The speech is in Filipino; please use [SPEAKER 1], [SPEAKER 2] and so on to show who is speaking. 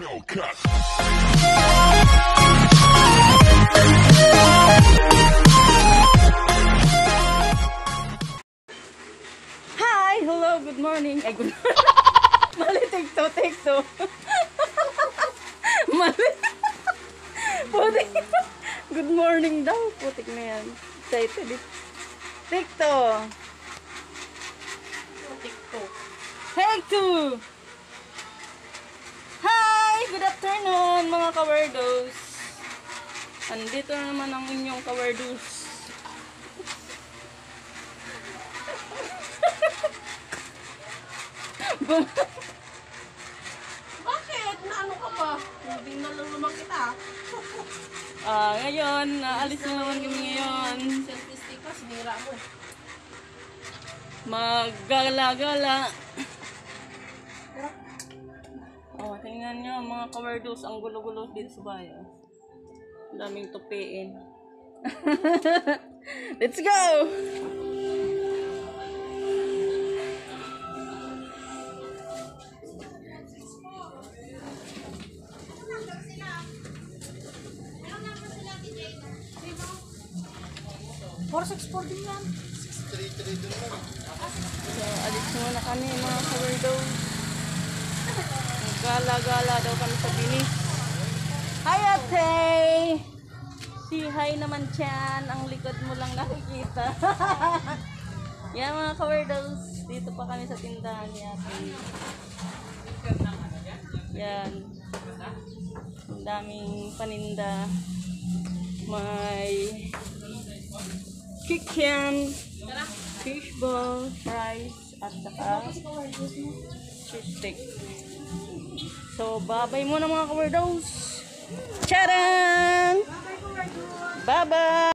[SPEAKER 1] Hi! Hello! Good morning! Ay, good morning! Mali, take two. Mali. Putik. Good morning daw. Putik na yan. Excited. Take two. Take two. Hi! Good afternoon mga kawardos. Andito na naman ang inyong kawardos.
[SPEAKER 2] Bakit? Naano ka ba? Hindi na lulumang kita.
[SPEAKER 1] Ngayon, alis na naman kami ngayon.
[SPEAKER 2] Selfie stick ka, sinira mo.
[SPEAKER 1] Maggala-gala. Tingnan nyo mga kawardos, ang gulo-gulo dito sa bayan. Daming tupiin. Let's go!
[SPEAKER 2] Din yan.
[SPEAKER 1] So, alis muna kami mga kawardos. Gala-gala daw kami sa bini. Hi ate! Si hi naman dyan. Ang likod mo lang nakikita. Yan mga kawardos. Dito pa kami sa tindahan ni ate. Yan. Ang daming paninda. May chicken, fishball, rice, at saka fish stick. So, bye-bye muna mga kawardos. Charan! Bye-bye!